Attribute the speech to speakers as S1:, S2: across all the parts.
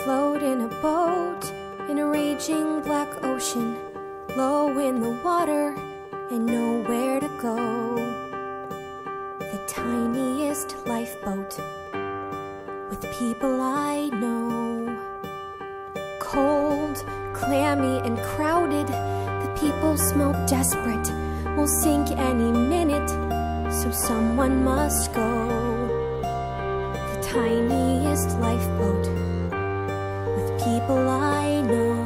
S1: float in a boat in a raging black ocean, low in the water and nowhere to go. The tiniest lifeboat with people I know. Cold, clammy and crowded, the people smell desperate, will sink any minute, so someone must go. The tiniest lifeboat with people I know.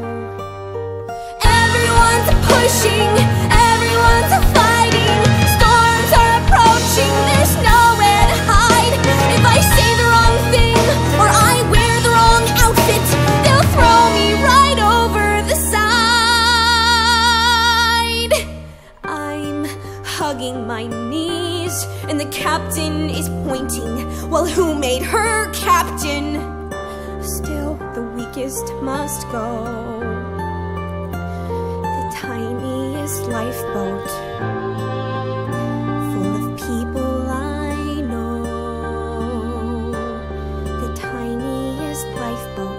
S1: Everyone's pushing, everyone's fighting, storms are approaching, there's nowhere to hide. If I say the wrong thing or I wear the wrong outfit, they'll throw me right over the side. I'm hugging my knees and the captain is pointing. Well, who made her captain? Still, the weakest must go. The tiniest lifeboat full of people I know. The tiniest lifeboat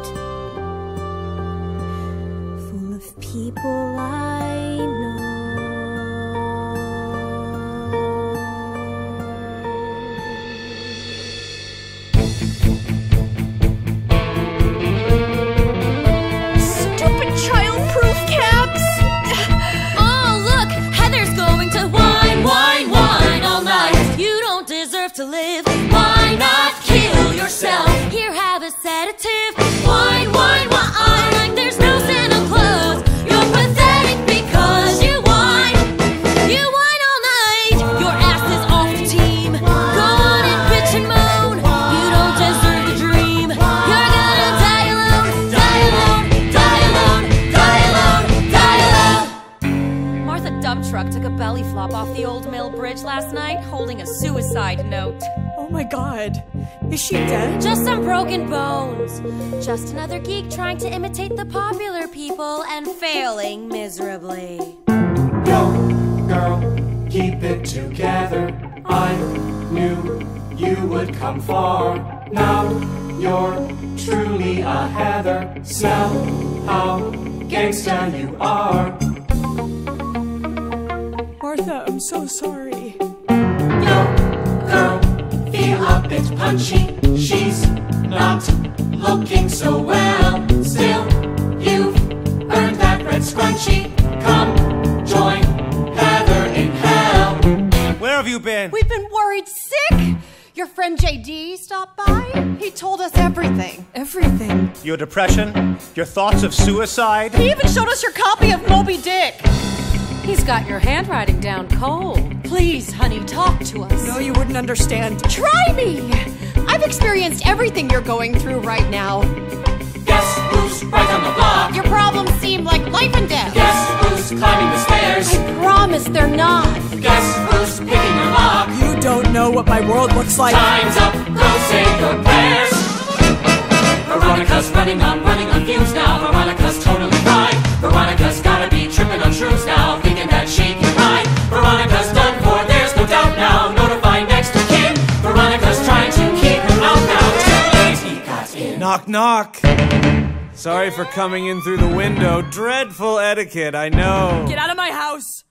S1: full of people I know.
S2: To live, why not kill yourself? Here, have a sedative. Wine, wine, wine, like there's no Santa Claus. You're pathetic because you whine. You whine all night. Your ass is off the team. Go on and bitch and moan. You don't deserve the dream. You're gonna die alone, die alone, die alone, die alone, die alone. Martha Dump Truck took a belly flop off the Old Mill Bridge last night, holding a suicide note.
S3: Oh my god, is she dead?
S2: Just some broken bones. Just another geek trying to imitate the popular people and failing miserably.
S4: Go, girl, keep it together. I knew you would come far. Now you're truly a heather. Smell how gangsta you are.
S3: Martha, I'm so sorry.
S4: Yo, girl, feel a bit punchy. She's not looking so well. Still, you've earned that red scrunchie. Come join Heather in hell.
S5: Where have you been?
S6: We've been worried sick. Your friend JD stopped by. He told us everything.
S3: Everything.
S5: Your depression? Your thoughts of suicide?
S6: He even showed us your copy of Moby Dick.
S2: He's got your handwriting down cold. Please, honey, talk to us.
S3: No, you wouldn't understand.
S6: Try me. I've experienced everything you're going through right now.
S4: Guess who's right on the block?
S6: Your problems seem like life and death.
S4: Guess who's climbing the stairs?
S6: I promise they're not.
S4: Guess who's picking your lock?
S3: You don't know what my world looks like.
S4: Time's up, go say your prayers. Veronica's running on fumes now. Veronica's totally right. Veronica's gotta be tripping on shrooms now, thinking that she can ride. Veronica's done for, there's no doubt now. Notify next of kin. Veronica's trying to keep him out now. Too late, he got in.
S5: Knock, knock. Sorry for coming in through the window. Dreadful etiquette, I know.
S3: Get out of my house.